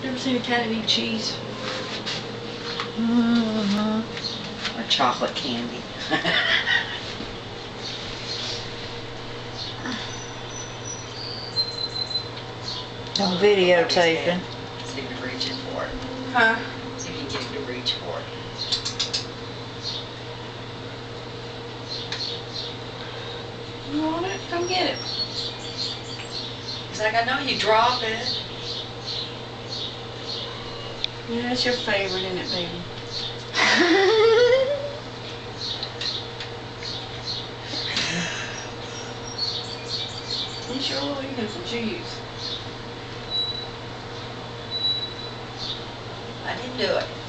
Never seen a cat eat cheese. Or chocolate candy. I'm videotaping. See if you reach it for it. Huh? See if you can get him to reach for it. You want it? Come get it. He's like, I know you drop it. Yeah, it's your favorite, isn't it, baby? You sure will eat some cheese. I didn't do it.